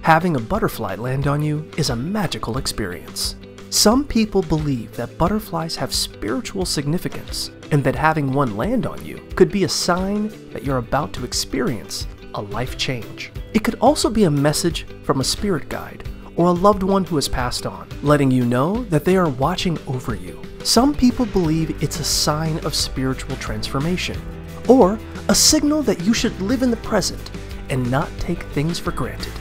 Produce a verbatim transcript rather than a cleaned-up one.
Having a butterfly land on you is a magical experience. Some people believe that butterflies have spiritual significance and that having one land on you could be a sign that you're about to experience a life change. It could also be a message from a spirit guide or a loved one who has passed on, letting you know that they are watching over you. Some people believe it's a sign of spiritual transformation or a signal that you should live in the present and not take things for granted.